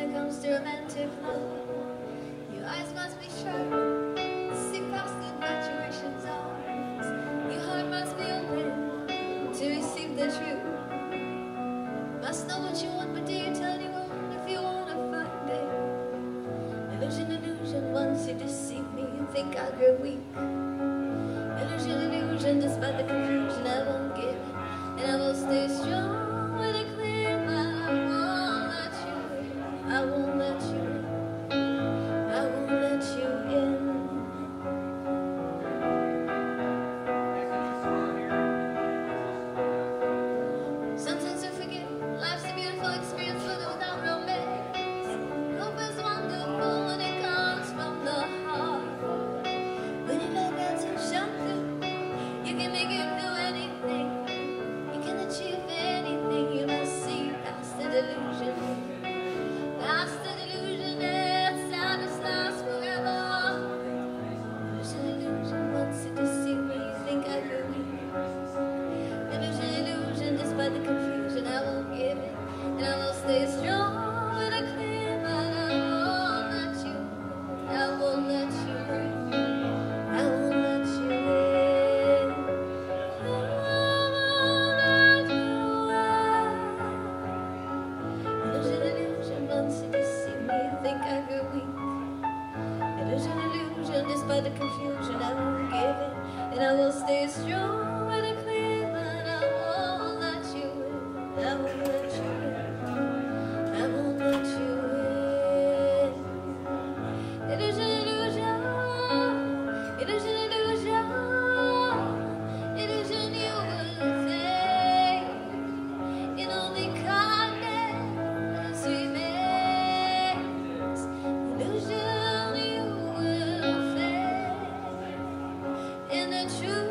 it comes to romantic love. Your eyes must be sharp, see past the maturation zones. Your heart must be open to receive the truth. Must know what you want, but do you tell anyone if you wanna find it? Illusion, illusion, once you deceive me and think I grow weak. Illusion, illusion, despite the confusion, I won't give it, and I will stay strong with a clear mind. I won't let you in. I won't let you in. Sometimes you forget life's a beautiful experience, but without romance. Hope is wonderful when it comes from the heart. When you let that shine through, you can make it do anything. You can achieve anything. You must see past the delusion. Past the delusion that sadness lasts forever. Illusion, illusion, once you deceive me, you think I could weak. Illusion, illusion, despite the confusion, I won't give it, and I will stay strong with a clear mind. I won't let you in. I won't let you in. I won't let you in. Illusion, illusion, once you deceive me, you think I grew weak. Illusion, illusion, despite the confusion, I won't give it, and I will stay strong with a clear mind. I won't let you in. I won't let you in. I won't let you in. Illusion, illusion, illusion, illusion, illusion, you will fade. In only kindness remains. Illusion, you will fade. In the truth.